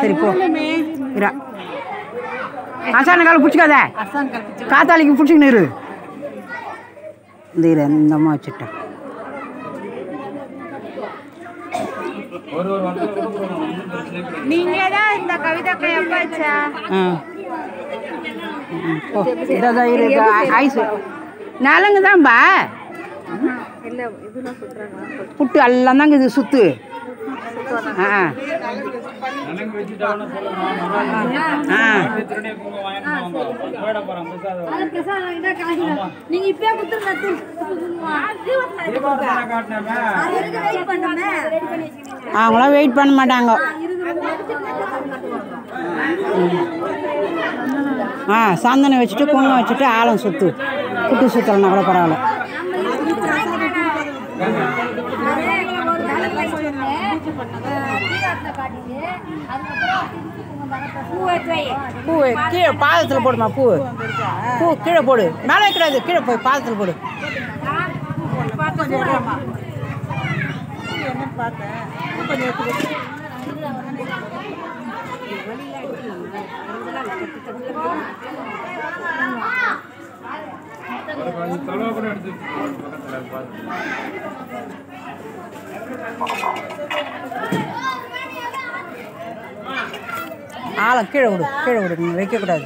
சரி போ இரா அசான காலை பிடிச்சிக்காத காத்தாளிக்கு பிடிச்சிக்கின்னு இரு இந்த இரு இந்த அம்மா வச்சுட்டேன் நீங்க தான் இந்த கவிதாக்கா எப்ப ஆச்சா இதான் இருக்கு ஐஸ் நலங்கு தான்பா புட்டு எல்லாம் தாங்க இது சுத்து அவங்களாம் வெயிட் பண்ண மாட்டாங்க சாந்தனை வச்சுட்டு குங்குமம் வச்சுட்டு ஆழம் சுத்து புட்டு சுத்தலைன்னா கூட பரவாயில்ல பூ கீழே பாதத்தில் போடுமா பூ பூ கீழே போடு மேலே வைக்கூடாது கீழே போய் பாதத்தில் போடு ஆழம் கீழே விடு நீங்கள் வைக்கக்கூடாது